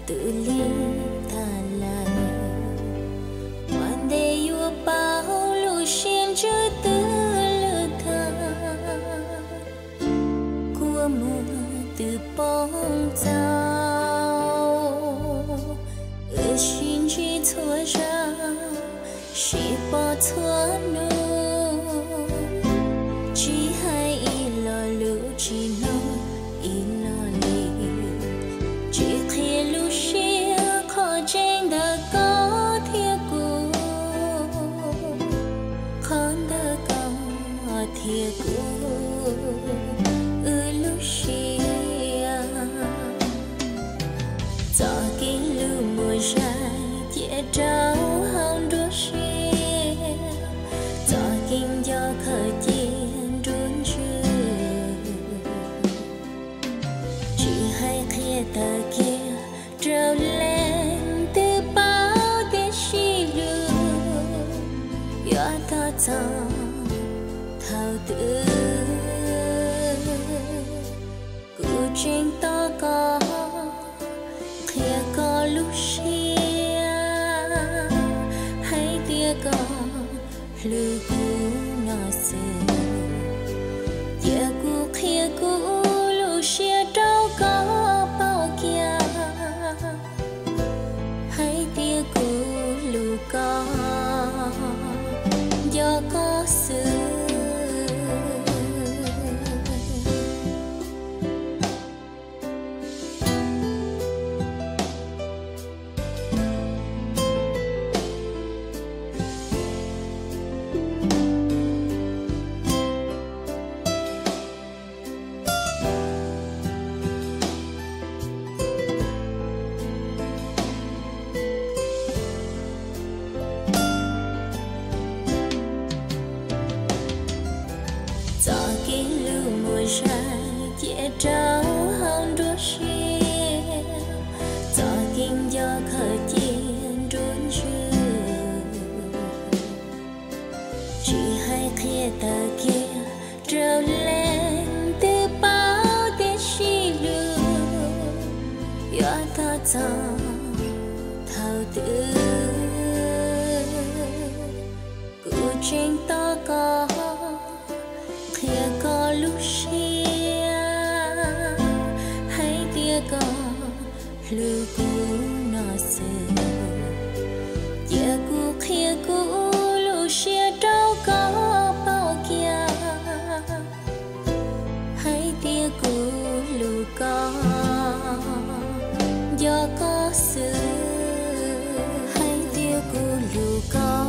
tự ly ta lại quan đề yêu bao lu xiên chưa tư lơ tha của mưa từ bóng dao ở xin chỉ thua ra chỉ bỏ thua nô chỉ hay lo lũ chỉ nói lo lì chỉ khi lũ xia khó tranh đã có thiệt cô khó đã có thiệt cô lũ xia cho cái lũ mùa dài chia trao hồng đua xia cho kinh cho khởi chiến run ta kia treo lên từ bao thế chi lưu ya ta chăng thao tự cụ trên ta có kia có lúc xia hay tia có lưu cũ nó xưa ya cụ kia cụ lúc xia đâu có hay tia cũ lù có do có sự trao hồng đua xia cho kinh do khởi chiến run chỉ hay kia ta kia treo lên từ bao thế chi lưu ya ta chăng thao tự cụ trên ta có kia có lúc xia có lưu cũ nó xưa giờ cũ kia cũ lưu xia đâu có bao kia hay tia cũ lưu có do có xưa hay tia cũ lưu có